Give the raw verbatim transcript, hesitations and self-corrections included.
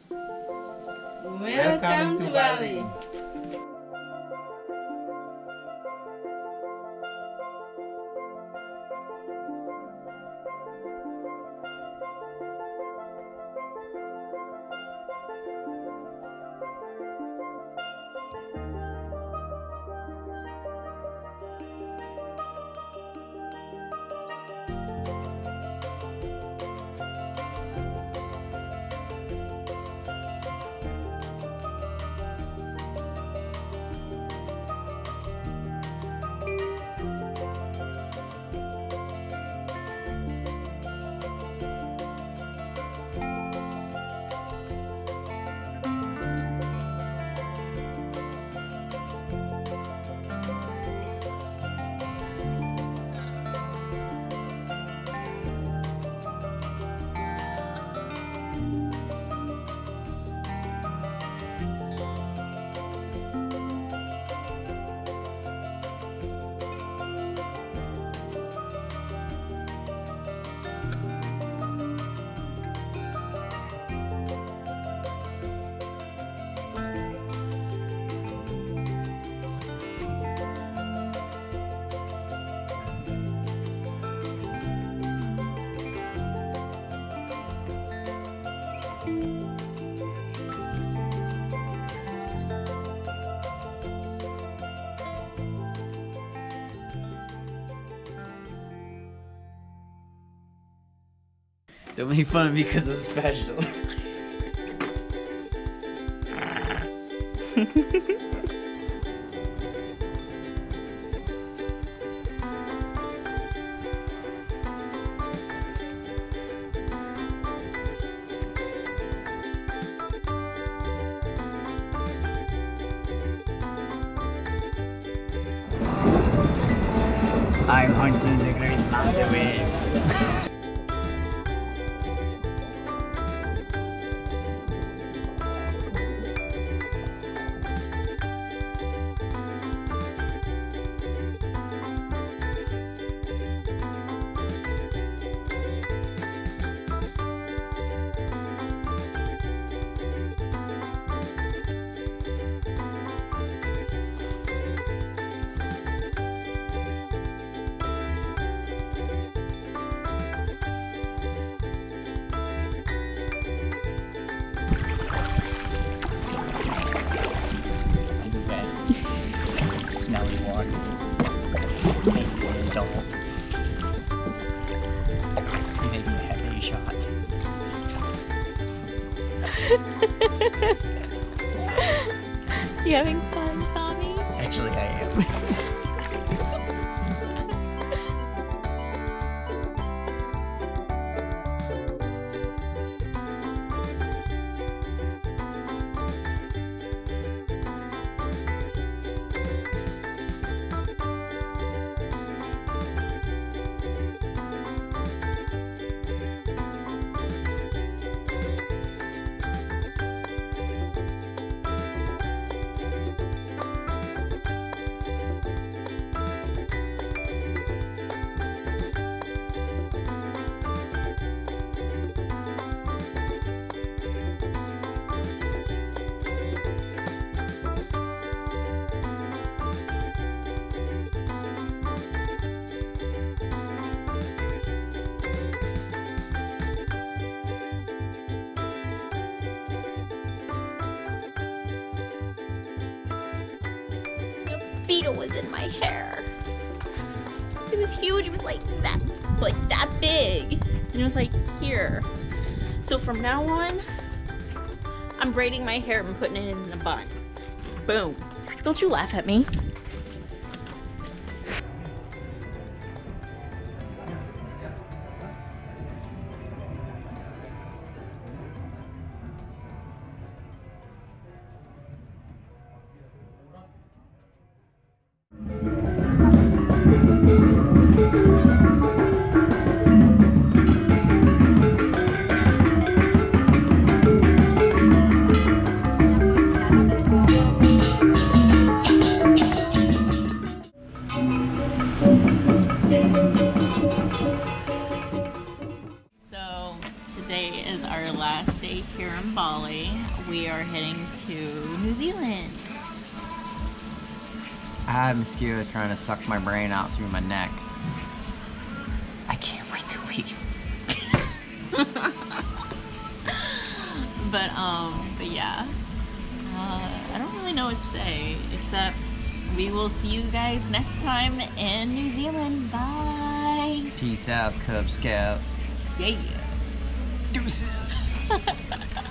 Welcome to Bali. Don't make fun of me because it's special. I'm hunting the great manta whale. Smelly water. Maybe an adult. Maybe a heavy shot. You having fun, Tommy? Actually, I am. Beetle was in my hair. It was huge. It was like that, like that big, and it was like here. So from now on, I'm braiding my hair and putting it in a bun. Boom. Don't you laugh at me. Ollie, we are heading to New Zealand. I have mosquitoes trying to suck my brain out through my neck. I can't wait to leave. But um, but yeah, uh, I don't really know what to say except we will see you guys next time in New Zealand. Bye. Peace out, Cub Scout. Yeah. Deuces.